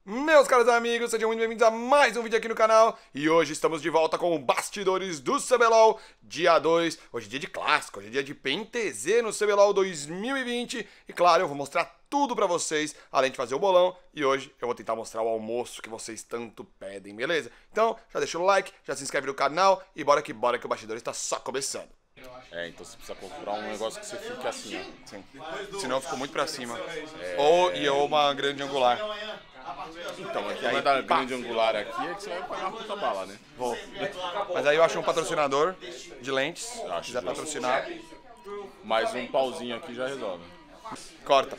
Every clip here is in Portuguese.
Meus caros amigos, sejam muito bem-vindos a mais um vídeo aqui no canal. E hoje estamos de volta com Bastidores do CBLOL, dia 2. Hoje é dia de clássico, hoje é dia de PEN-TZ no CBLOL 2020. E claro, eu vou mostrar tudo pra vocês, além de fazer o bolão. E hoje eu vou tentar mostrar o almoço que vocês tanto pedem, beleza? Então, já deixa o like, já se inscreve no canal e bora que o Bastidores tá só começando. Então você precisa procurar um negócio que você fique assim, ó. Sim. Senão ficou muito pra cima. Ou uma grande angular. Então, aqui vai dar grande angular aqui, é que você vai pagar uma puta bala, né? Vou. Mas aí eu achei um patrocinador de lentes, se quiser justo. patrocinar, Mais um pauzinho aqui já resolve. corta.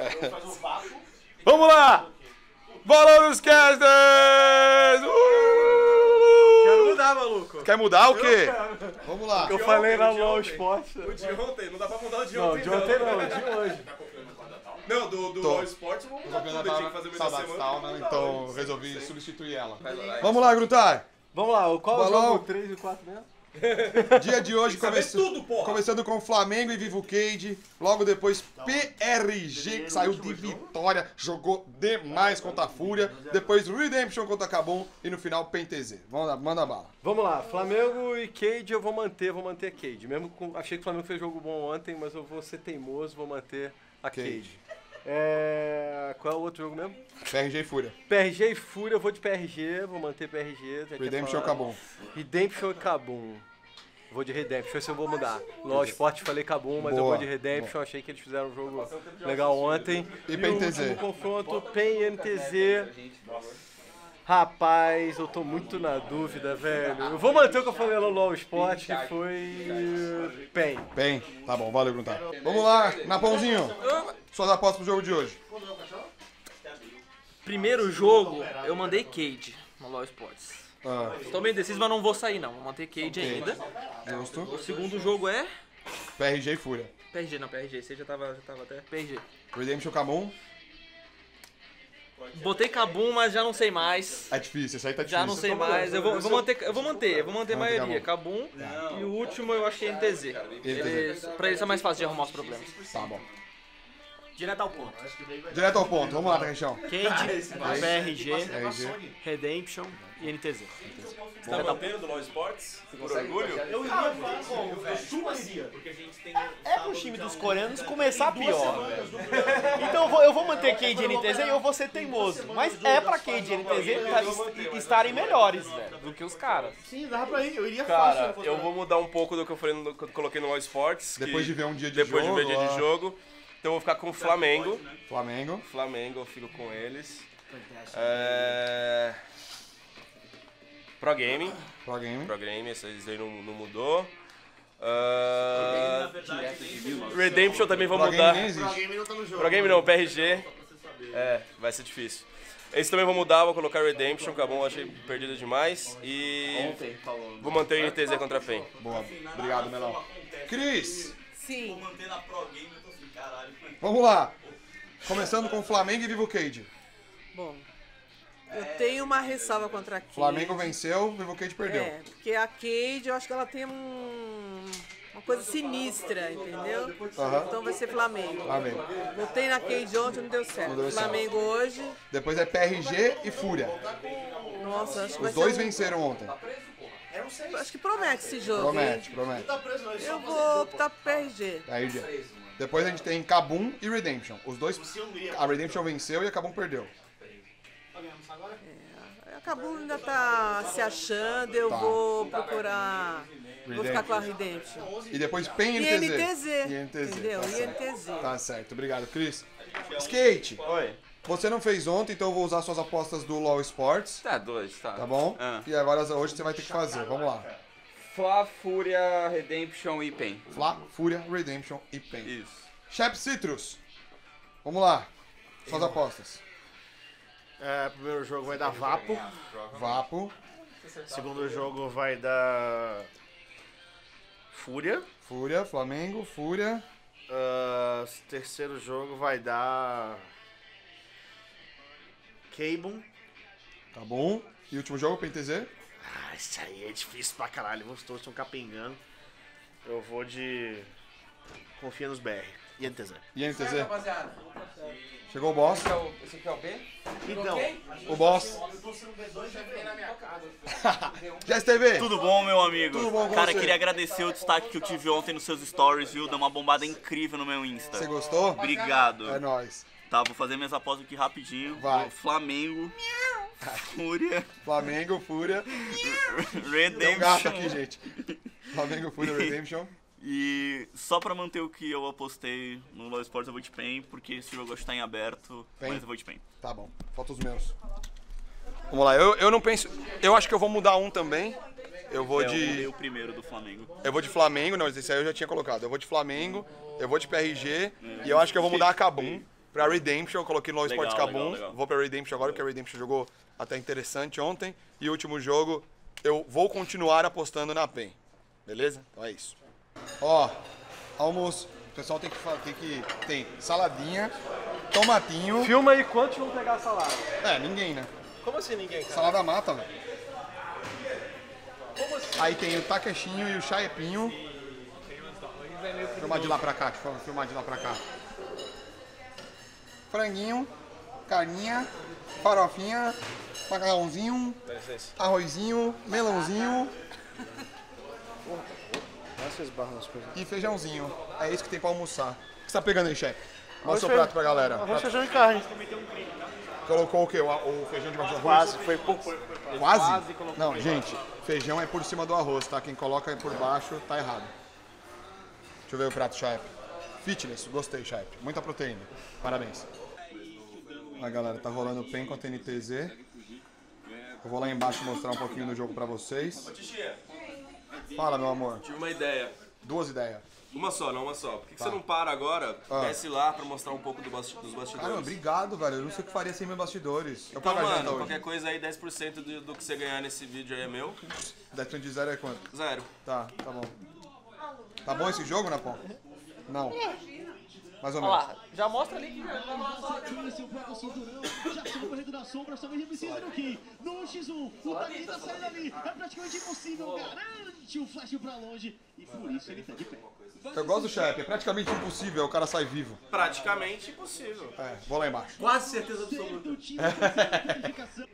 Vamos lá! Bola nos casters! Quero mudar, maluco. Quer mudar o quê? Vamos lá. Eu falei na LOL Esporte. O de ontem, não dá pra mudar o de Não, ontem. de ontem não, de hoje. Não, do LoL Sports eu vou mudar tudo, eu tinha que fazer o meio da semana. Então resolvi substituir ela. Vamos lá, Grutar! Vamos lá, qual é o Bolão. jogo 3 e 4 mesmo? Dia de hoje tudo, porra. começando com Flamengo e Vivo Cage, logo depois PRG, que saiu de vitória, jogou demais contra a Fúria, depois Redemption contra a Kabum e no final PEN-TZ. Vamos lá, manda bala. Vamos lá, Flamengo e Cade eu vou manter Cade. Mesmo com, achei que o Flamengo fez jogo bom ontem, mas eu vou ser teimoso, vou manter a Cade. Qual é o outro jogo mesmo? PRG e Fúria. PRG e Fúria, eu vou de PRG, vou manter PRG. Redemption e Kabum. Redemption e Kabum. Vou de Redemption, esse eu vou mudar. LoL Sport falei Kabum, mas eu Boa, vou de Redemption. Achei que eles fizeram um jogo legal ontem. E o PEN-TZ? último confronto, PEN e NTZ. Rapaz, eu tô muito na dúvida, velho. Eu vou manter o que eu falei no LoL Sport, que foi PEN. PEN. Tá bom, valeu, Grutar. Vamos lá, Napãozinho. Suas apostas pro jogo de hoje. Primeiro jogo, eu mandei Cade no LoL Sports. Ah, Estou meio indeciso, mas não vou sair não. Vou manter Cade ainda. justo. O segundo jogo é PRG e Fúria. PRG, não, PRG. Você já tava até PRG. Redemption e Kabum. Botei Kabum, mas já não sei mais. É difícil, isso aí tá difícil. Já não sei mais. Eu vou manter a maioria. Kabum. E o último eu acho que é NTZ. Pra eles é mais fácil de arrumar os problemas. Tá bom. Direto ao ponto. Direto ao ponto, vamos lá, Tarrechão. Cade, PRG, PRG. Redemption e NTZ. Você tá mantendo do LoL Sports? Por orgulho? Eu iria falar como? Eu super iria. Porque a gente tem. É pro time dos coreanos começar pior, velho. Então eu vou manter Cade e NTZ e eu vou ser teimoso. Mas é pra Cade e NTZ estarem melhores, velho, do que os caras. Sim, dava pra ir. Eu iria Cara, fácil. eu vou mudar um pouco do que eu falei que eu coloquei no LoL Sports. Depois de ver um dia de Depois jogo. de ver dia de jogo. Então eu vou ficar com o Flamengo. Flamengo. Flamengo, eu fico com eles. Pro Game. Pro Game. Pro Game, esse aí não mudou. Redemption também vou Pro mudar. Game nem existe. Game não tá no jogo. Pro Game não, PRG. Vai ser difícil. Esse também vou mudar, vou colocar Redemption, acabou, achei perdido demais. E vou manter o NTZ contra a PEN. Boa, obrigado, Melão. Cris, Sim. vamos lá. Começando com Flamengo e Vivo Cage. Bom, eu tenho uma ressalva contra a Cade. Flamengo venceu, Vivo Cage perdeu. Porque a Cade, eu acho que ela tem uma coisa sinistra, entendeu? Aham. Então vai ser Flamengo. Flamengo. Botei na Cade ontem, não deu certo. Não deu certo. Flamengo hoje, Depois é PRG e Fúria. nossa, acho que vai Os dois ser venceram ontem. acho que promete esse jogo, Promete, hein? promete. Eu vou optar pro PRG. PRG. Depois a gente tem Kabum e Redemption. Os dois. A Redemption venceu e a Kabum perdeu. Acabou, ainda tá se achando, eu vou procurar... Vou ficar com a Redemption. E depois PEN e E NTZ. NTZ, entendeu? Tá E certo. NTZ. Tá certo, obrigado, Cris. Skate, Oi. você não fez ontem, então eu vou usar suas apostas do LoL Sports, Tá, dois, tá. tá bom? Ah. E agora hoje você vai ter que fazer, vamos lá. Fla, Fúria, Redemption e PEN. Fla, Fúria, Redemption e PEN. Isso. Shep Citrus, vamos lá. Suas apostas. Primeiro jogo vai dar Vapo. Vapo, Segundo jogo vai dar Fúria. Fúria, Flamengo, Fúria, Terceiro jogo vai dar Cable. tá bom? E último jogo, PEN-TZ? Isso aí é difícil pra caralho. Os dois estão capengando. Eu vou de... Confia nos BR. E NTZ. E NTZ? Chegou o boss. Esse aqui é o B? Então, O boss. Jess TV. Tudo bom, meu amigo? Tudo bom com Cara, você? queria agradecer o destaque que eu tive ontem nos seus stories, viu? Deu uma bombada incrível no meu Insta. Você gostou? Obrigado. É nóis. Tá, vou fazer minhas apostas aqui rapidinho. Vai. O Flamengo, Fúria, Flamengo, Fúria. Tem um Redemption. gato aqui, gente. Flamengo, Fúria, Redemption. E só pra manter o que eu apostei no LoL Sports eu vou de PEN, porque esse jogo hoje tá em aberto, PEN? mas eu vou de PEN. Tá bom, falta os meus. Vamos lá, eu não penso... Eu acho que eu vou mudar um também. Eu vou Eu mudei de... o primeiro do Flamengo. Eu vou de Flamengo, não, esse aí eu já tinha colocado. Eu vou de Flamengo, eu vou de PRG e eu acho que eu vou mudar a Kabum pra Redemption. Eu coloquei no LoL Legal, Sports Kabum. legal, legal. Vou pra Redemption agora, porque a Redemption jogou até interessante ontem. E o último jogo, eu vou continuar apostando na PEN. Beleza? Então é isso. Ó, almoço. O pessoal tem saladinha, tomatinho. Filma aí quantos vão pegar a salada. É, ninguém, né? Como assim ninguém, cara? Salada mata, velho. Aí tem o Takeshinho e o Chaepinho. Filmar de lá pra cá, filmar de lá pra cá. Franguinho, carninha, farofinha, macarrãozinho, arrozinho, melãozinho e feijãozinho. É isso que tem pra almoçar. O que você tá pegando aí, chefe? Mostra o prato pra galera. arroz, feijão e carne. Colocou o quê? O feijão debaixo do arroz? Quase, foi pouco. Quase? Não, gente, feijão é por cima do arroz, tá? Quem coloca por baixo tá errado. Deixa eu ver o prato, chefe. Fitness, gostei, chefe. Muita proteína. Parabéns. Aí, galera, tá rolando o PEN contra NTZ. Eu vou lá embaixo mostrar um pouquinho do jogo pra vocês. Fala, meu amor. Tive uma ideia. Duas ideias. Uma só, não uma só. Por que Tá. você não para agora, Ah. desce lá pra mostrar um pouco dos bastidores? Caramba, obrigado, velho. Eu não sei o que faria sem meus bastidores. Eu Então, pago a janta mano, hoje. qualquer coisa aí, 10% do que você ganhar nesse vídeo aí é meu. 10% de zero é quanto? 0. Tá bom. Tá bom esse jogo, Napão? Não. Mais ou Olha menos. lá, já mostra ali que... Seu pega o cinturão, já chegou correndo da sombra, só vem precisa do Ki. No X1, o Tani tá saindo ali, é praticamente impossível, garante o flash pra longe, e por isso ele tá de pé. Eu gosto do chefe, é praticamente impossível, o cara sai vivo. Praticamente impossível. É, vou lá embaixo. Quase certeza absoluta. O time consegue a qualificação.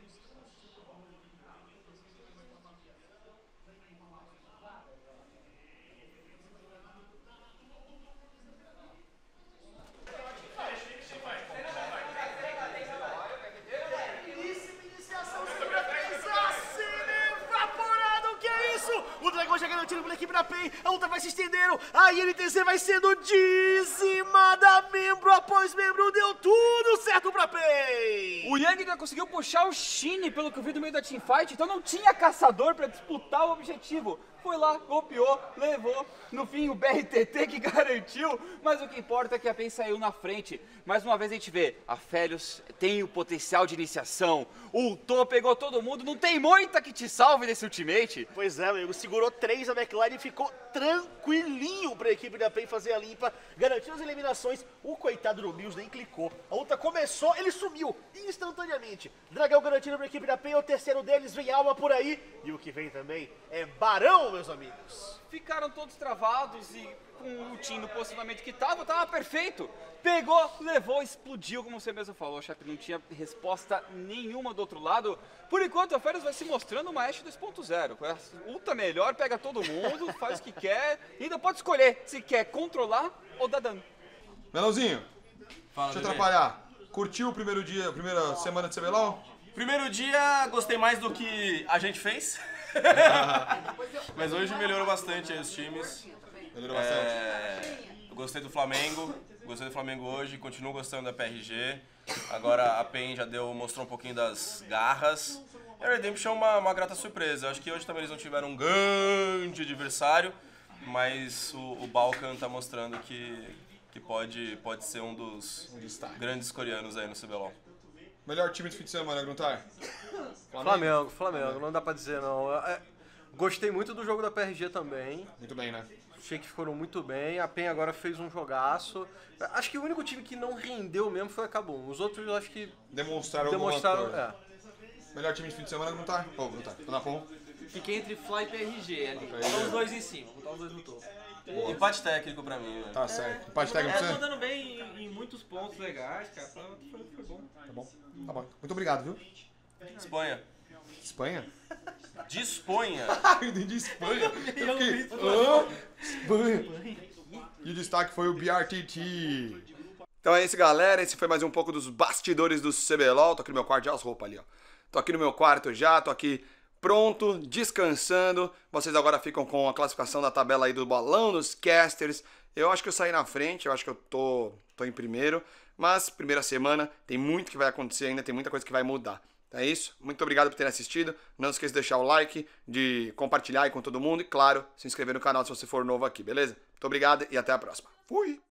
O dragão já garantido pela equipe da PEN, a luta vai se estendendo, a INTZ vai sendo dizimada, membro após membro, deu tudo certo pra PEN! O Yang ainda conseguiu puxar o Shine, pelo que eu vi do meio da teamfight, então não tinha caçador pra disputar o objetivo. Foi lá, golpeou, levou. No fim, o BRTT que garantiu, mas o que importa é que a PEN saiu na frente. Mais uma vez a gente vê, a Felios tem o potencial de iniciação, ultou, pegou todo mundo, não tem muita que te salve nesse ultimate. Pois é, amigo, segurou 3 a backline e ficou tranquilinho pra equipe da PEN fazer a limpa, garantiu as eliminações, o coitado do Mills nem clicou. A luta começou, ele sumiu instantaneamente. Dragão garantido pra equipe da PEN, o terceiro deles vem Alma por aí, e o que vem também é Barão, meus amigos. Ficaram todos travados e com o time no posicionamento que tava perfeito. Pegou, levou, explodiu, como você mesmo falou, chefe. Não tinha resposta nenhuma do outro lado. Por enquanto, a Férias vai se mostrando uma Ashe 2.0. Ulta melhor, pega todo mundo, faz o que quer. E ainda pode escolher se quer controlar ou dar dano. Melãozinho, Fala, deixa eu bebê. atrapalhar. Curtiu o primeiro dia, a primeira semana de CBLOL? Primeiro dia, gostei mais do que a gente fez. Mas hoje melhorou bastante aí os times. Melhorou bastante. Eu gostei do Flamengo hoje, continuo gostando da PRG. Agora a PEN já mostrou um pouquinho das garras. E a Redemption é uma grata surpresa. Eu acho que hoje também eles não tiveram um grande adversário, mas o Balkan tá mostrando que pode ser um dos grandes coreanos aí no CBLOL. Melhor time de fim de semana, Gruntar? Flamengo, não dá pra dizer não. Gostei muito do jogo da PRG também. Muito bem, né? Achei que foram muito bem. A PEN agora fez um jogaço. Acho que o único time que não rendeu mesmo foi a Kabum. Os outros eu acho que Demonstraram alguma coisa. Melhor time de fim de semana, Gruntar? Ô, Gruntar, tô na pom. Fiquei entre Fly e PRG ali. Botar os dois em cima, botar os dois no topo. Empate técnico pra mim, velho. Tá certo. Empate técnico pra Tô você? mandando bem em muitos pontos legais, cara. Foi bom. Tá bom. Tá bom. Muito obrigado, viu? Espanha. Espanha? Disponha. Eu entendi Espanha. Eu fiquei... Espanha. E o destaque foi o BRTT. Então é isso, galera. Esse foi mais um pouco dos bastidores do CBLOL. Tô aqui no meu quarto, já as roupas ali, ó. Tô aqui no meu quarto já, tô aqui pronto, descansando. Vocês agora ficam com a classificação da tabela aí do bolão, dos casters. Eu acho que eu saí na frente, eu acho que eu tô em primeiro. Mas, primeira semana, tem muito que vai acontecer ainda, tem muita coisa que vai mudar. Então é isso, muito obrigado por terem assistido. Não esqueça de deixar o like, de compartilhar aí com todo mundo. E, claro, se inscrever no canal se você for novo aqui, beleza? Muito obrigado e até a próxima. Fui!